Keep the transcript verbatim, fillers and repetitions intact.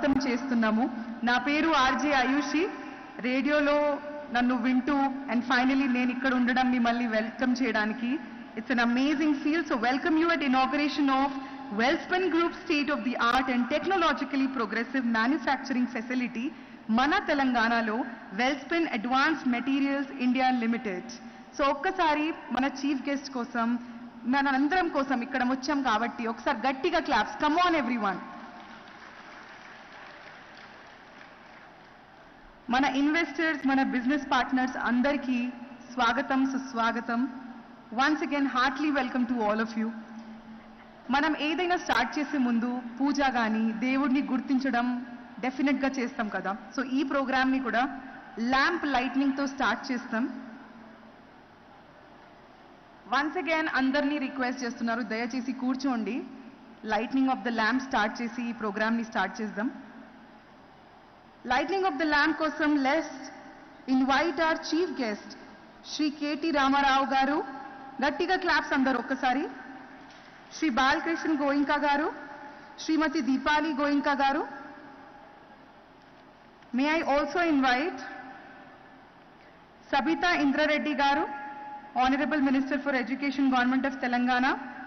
స్వాగతం చేస్తున్నాము. నా పేరు ఆర్జే ఆయుషి. రేడియోలో నన్ను వింటూ అండ్ ఫైనలీ నేను ఇక్కడ ఉండడం మిమ్మల్ని వెల్కమ్ చేయడానికి it's an amazing feel. So welcome you at inauguration of Welspun group state of the art and technologically progressive manufacturing facility మన తెలంగాణలో Welspun advance materials India limited. So ఒక్కసారి మన చీఫ్ గెస్ట్ కోసం మన అందరం కోసం ఇక్కడ వచ్చాం కాబట్టి ఒకసారి గట్టిగా క్లాప్స్. Come on everyone. మన ఇన్వెస్టర్స్, మన బిజినెస్ పార్ట్నర్స్ అందరికీ స్వాగతం, సుస్వాగతం. Once again heartly welcome to all of you. మనం ఏదైనా స్టార్ట్ చేసే ముందు పూజ కానీ దేవుడిని గుర్తించడం డెఫినెట్గా చేస్తాం కదా. సో ఈ ప్రోగ్రామ్ని కూడా ల్యాంప్ లైట్నింగ్తో స్టార్ట్ చేస్తాం. వన్స్ అగైన్ అందరినీ రిక్వెస్ట్ చేస్తున్నారు, దయచేసి కూర్చోండి. Lightning of the lamp start చేసి ఈ ప్రోగ్రామ్ని స్టార్ట్ చేద్దాం. లైట్నింగ్ ఆఫ్ ద ల్యాంప్ కోసం let's invite our chief guest Shri KT Rama Rao గారు. గట్టిగా క్లాప్స్ అందరు ఒక్కసారి. శ్రీ బాలకృష్ణ గోయింకా గారు, శ్రీమతి దీపాలి గోయింకా గారు. May I also invite Sabitha Indra Reddy గారు, Honorable Minister for Education, Government of Telangana.